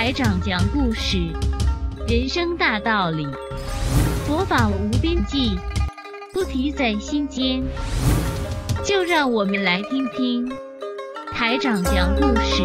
台长讲故事，人生大道理，佛法无边际，菩提在心间。就让我们来听听台长讲故事。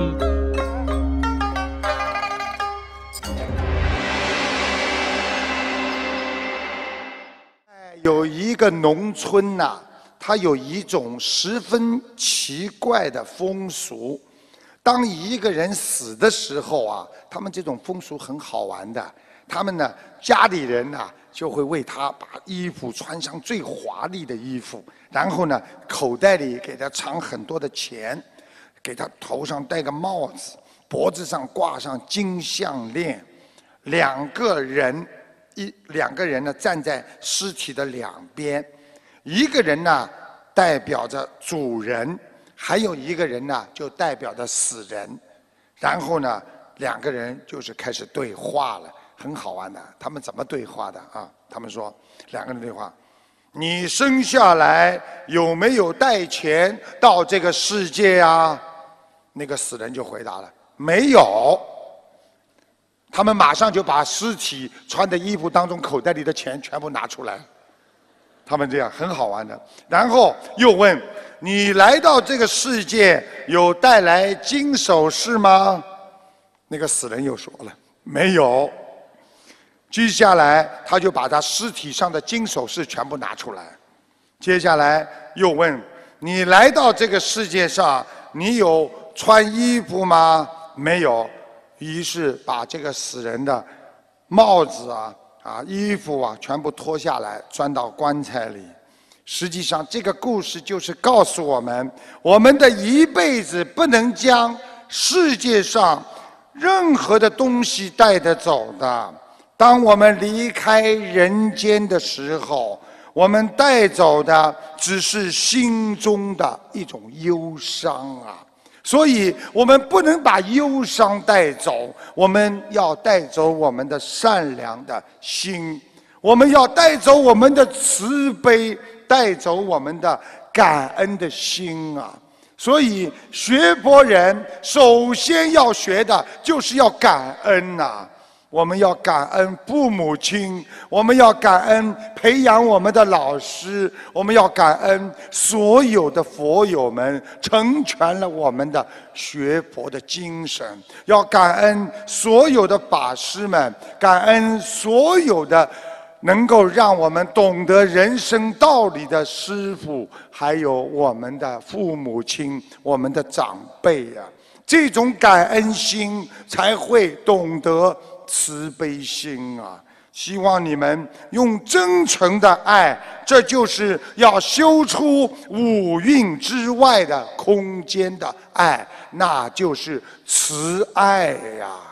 有一个农村呐，它有一种十分奇怪的风俗。当一个人死的时候啊，他们这种风俗很好玩的。他们呢，家里人呐就会为他把衣服穿上最华丽的衣服，然后呢，口袋里给他藏很多的钱，给他头上戴个帽子，脖子上挂上金项链。两个人呢站在尸体的两边，一个人呢代表着主人，还有一个人呢就代表着死人。然后呢，两个人就是开始对话了，很好玩的。他们怎么对话的啊？他们说，两个人对话：你生下来有没有带钱到这个世界啊？那个死人就回答了：没有。他们马上就把尸体穿的衣服当中口袋里的钱全部拿出来，他们这样很好玩的。然后又问：你来到这个世界有带来金首饰吗？那个死人又说了：没有。接下来他就把他尸体上的金首饰全部拿出来。接下来又问：你来到这个世界上，你有穿衣服吗？没有。于是把这个死人的帽子衣服全部脱下来，装到棺材里。实际上，这个故事就是告诉我们，我们的一辈子不能将世界上任何的东西带得走的。当我们离开人间的时候，我们带走的只是心中的一种忧伤啊。所以我们不能把忧伤带走，我们要带走我们的善良的心，我们要带走我们的慈悲，带走我们的感恩的心啊！所以学佛人首先要学的就是要感恩呐。我们要感恩父母亲，我们要感恩培养我们的老师，我们要感恩所有的佛友们成全了我们的学佛的精神，要感恩所有的法师们，感恩所有的能够让我们懂得人生道理的师父，还有我们的父母亲，我们的长辈啊，这种感恩心才会懂得慈悲心啊！希望你们用真诚的爱，这就是要修出五蕴之外的空间的爱，那就是慈爱呀。